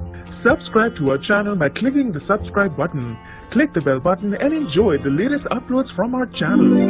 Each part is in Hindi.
Subscribe to our channel by clicking the subscribe button. Click the bell button and enjoy the latest uploads from our channel.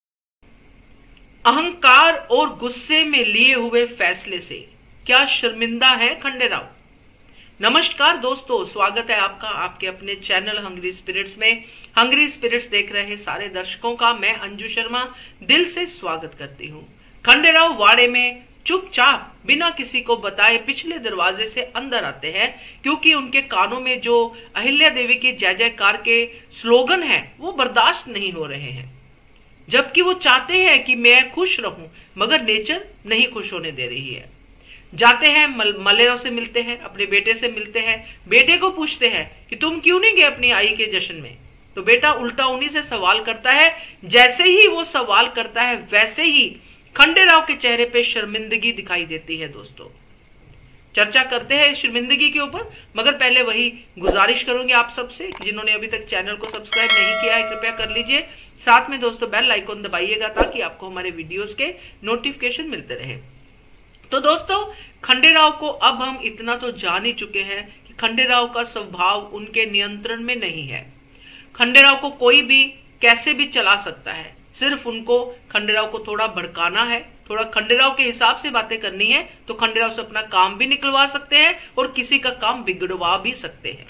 अहंकार और गुस्से में लिए हुए फैसले से क्या शर्मिंदा है खंडेराव? नमस्कार दोस्तों, स्वागत है आपका आपके अपने चैनल हंग्री स्पिरिट्स में। हंग्री स्पिरिट्स देख रहे सारे दर्शकों का मैं अंजू शर्मा दिल से स्वागत करती हूँ। खंडेराव वाड़े में चुपचाप बिना किसी को बताए पिछले दरवाजे से अंदर आते हैं, क्योंकि उनके कानों में जो अहिल्या देवी की जय जयकार के स्लोगन हैं वो बर्दाश्त नहीं हो रहे हैं। जबकि वो चाहते हैं कि मैं खुश रहूं, मगर नेचर नहीं खुश होने दे रही है। जाते हैं मलेराव से मिलते हैं, अपने बेटे से मिलते हैं। बेटे को पूछते हैं कि तुम क्यों नहीं गए अपनी आई के जश्न में? तो बेटा उल्टा उन्हीं से सवाल करता है। जैसे ही वो सवाल करता है वैसे ही खंडेराव के चेहरे पे शर्मिंदगी दिखाई देती है। दोस्तों, चर्चा करते हैं इस शर्मिंदगी के ऊपर, मगर पहले वही गुजारिश करूंगी आप सबसे, जिन्होंने अभी तक चैनल को सब्सक्राइब नहीं किया है कृपया कर लीजिए। साथ में दोस्तों बेल आइकॉन दबाइएगा ताकि आपको हमारे वीडियोस के नोटिफिकेशन मिलते रहे। तो दोस्तों, खंडेराव को अब हम इतना तो जान ही चुके हैं कि खंडेराव का स्वभाव उनके नियंत्रण में नहीं है। खंडेराव को कोई भी कैसे भी चला सकता है, सिर्फ उनको खंडेराव को थोड़ा भड़काना है, थोड़ा खंडेराव के हिसाब से बातें करनी है तो खंडेराव से अपना काम भी निकलवा सकते हैं और किसी का काम बिगड़वा भी सकते हैं।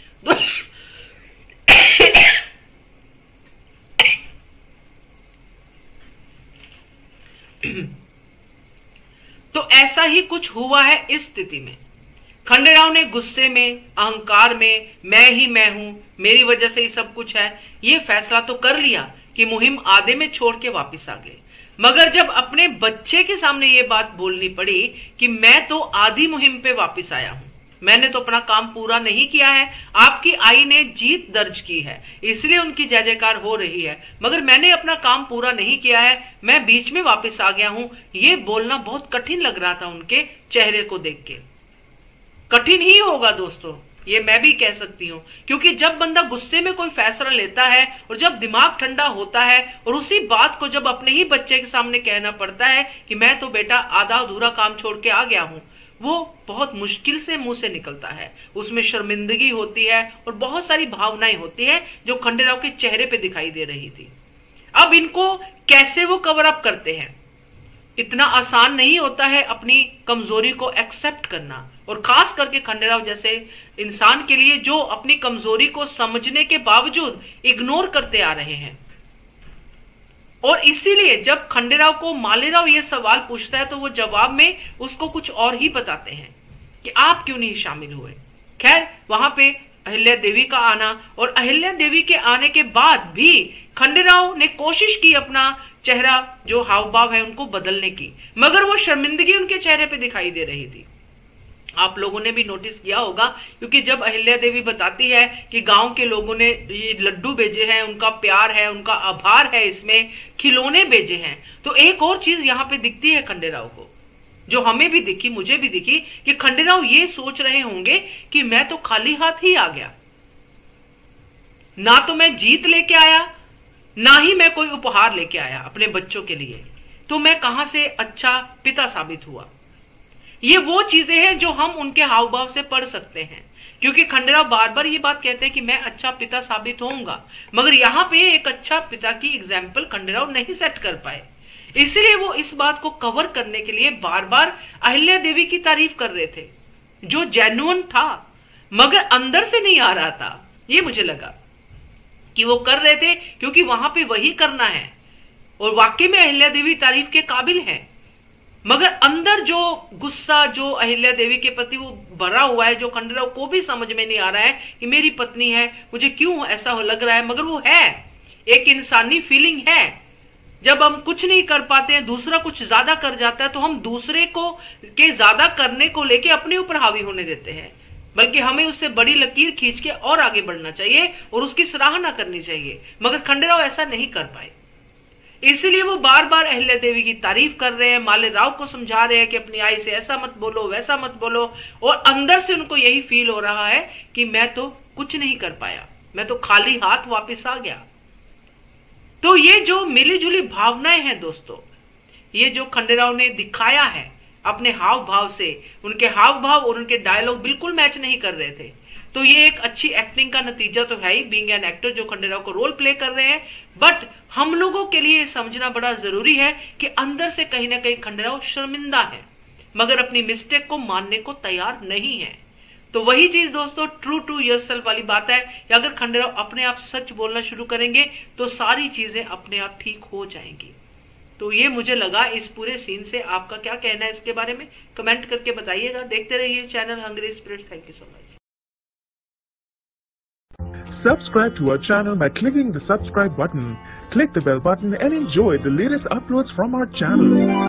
तो ऐसा ही कुछ हुआ है इस स्थिति में। खंडेराव ने गुस्से में, अहंकार में, मैं ही मैं हूं, मेरी वजह से ही सब कुछ है, ये फैसला तो कर लिया कि मुहिम आधे में छोड़ के वापस आ गए। मगर जब अपने बच्चे के सामने ये बात बोलनी पड़ी कि मैं तो आधी मुहिम पे वापस आया हूं, मैंने तो अपना काम पूरा नहीं किया है, आपकी आई ने जीत दर्ज की है इसलिए उनकी जय जयकार हो रही है, मगर मैंने अपना काम पूरा नहीं किया है, मैं बीच में वापस आ गया हूं, ये बोलना बहुत कठिन लग रहा था उनके चेहरे को देख के। कठिन ही होगा दोस्तों, ये मैं भी कह सकती हूँ, क्योंकि जब बंदा गुस्से में कोई फैसला लेता है और जब दिमाग ठंडा होता है और उसी बात को जब अपने ही बच्चे के सामने कहना पड़ता है कि मैं तो बेटा आधा अधूरा काम छोड़ के आ गया हूँ, वो बहुत मुश्किल से मुंह से निकलता है। उसमें शर्मिंदगी होती है और बहुत सारी भावनाएं होती है जो खंडेराव के चेहरे पे दिखाई दे रही थी। अब इनको कैसे वो कवर अप करते हैं? इतना आसान नहीं होता है अपनी कमजोरी को एक्सेप्ट करना, और खास करके खंडेराव जैसे इंसान के लिए जो अपनी कमजोरी को समझने के बावजूद इग्नोर करते आ रहे हैं। और इसीलिए जब खंडेराव को मालेराव ये सवाल पूछता है तो वो जवाब में उसको कुछ और ही बताते हैं कि आप क्यों नहीं शामिल हुए। खैर, वहां पे अहिल्या देवी का आना और अहिल्या देवी के आने के बाद भी खंडेराव ने कोशिश की अपना चेहरा जो हाव भाव है उनको बदलने की, मगर वो शर्मिंदगी उनके चेहरे पे दिखाई दे रही थी। आप लोगों ने भी नोटिस किया होगा, क्योंकि जब अहिल्या देवी बताती है कि गांव के लोगों ने ये लड्डू भेजे हैं, उनका प्यार है, उनका आभार है, इसमें खिलौने भेजे हैं, तो एक और चीज यहाँ पे दिखती है खंडेराव को, जो हमें भी दिखी, मुझे भी दिखी, कि खंडेराव ये सोच रहे होंगे कि मैं तो खाली हाथ ही आ गया, ना तो मैं जीत लेके आया, ना ही मैं कोई उपहार लेके आया अपने बच्चों के लिए, तो मैं कहां से अच्छा पिता साबित हुआ। ये वो चीजें हैं जो हम उनके हाव भाव से पढ़ सकते हैं, क्योंकि खंडेराव बार बार ये बात कहते हैं कि मैं अच्छा पिता साबित होऊंगा, मगर यहाँ पे एक अच्छा पिता की एग्जाम्पल खंडेराव नहीं सेट कर पाए। इसलिए वो इस बात को कवर करने के लिए बार बार अहिल्या देवी की तारीफ कर रहे थे, जो जेन्युइन था मगर अंदर से नहीं आ रहा था। ये मुझे लगा कि वो कर रहे थे क्योंकि वहां पे वही करना है और वाकई में अहिल्या देवी तारीफ के काबिल है, मगर अंदर जो गुस्सा जो अहिल्या देवी के प्रति वो भरा हुआ है, जो खंडेराव को भी समझ में नहीं आ रहा है कि मेरी पत्नी है, मुझे क्यों ऐसा लग रहा है, मगर वो है, एक इंसानी फीलिंग है। जब हम कुछ नहीं कर पाते हैं, दूसरा कुछ ज्यादा कर जाता है, तो हम दूसरे को के ज्यादा करने को लेके अपने ऊपर हावी होने देते हैं, बल्कि हमें उससे बड़ी लकीर खींच के और आगे बढ़ना चाहिए और उसकी सराहना करनी चाहिए। मगर खंडेराव ऐसा नहीं कर पाए, इसीलिए वो बार बार अहिल्या देवी की तारीफ कर रहे हैं, मालेराव को समझा रहे हैं कि अपनी आई से ऐसा मत बोलो, वैसा मत बोलो, और अंदर से उनको यही फील हो रहा है कि मैं तो कुछ नहीं कर पाया, मैं तो खाली हाथ वापस आ गया। तो ये जो मिली जुली भावनाएं हैं दोस्तों, ये जो खंडेराव ने दिखाया है अपने हाव भाव से। उनके हाव भाव और उनके डायलॉग बिल्कुल मैच नहीं कर रहे थे। तो ये एक अच्छी एक्टिंग का नतीजा तो है ही, बीइंग एन एक्टर जो खंडेराव को रोल प्ले कर रहे हैं। बट हम लोगों के लिए समझना बड़ा जरूरी है कि अंदर से कहीं ना कहीं खंडेराव शर्मिंदा है, मगर अपनी मिस्टेक को मानने को तैयार नहीं है। तो वही चीज दोस्तों ट्रू टू योरसेल्फ वाली बात है कि अगर खंडेराव अपने आप सच बोलना शुरू करेंगे तो सारी चीजें अपने आप ठीक हो जाएंगी। तो ये मुझे लगा इस पूरे सीन से। आपका क्या कहना है इसके बारे में कमेंट करके बताइएगा। देखते रहिए channel Hungry Spirits. Thank you so much. Subscribe to our channel by clicking the subscribe button. Click the bell button and enjoy the latest uploads from our channel.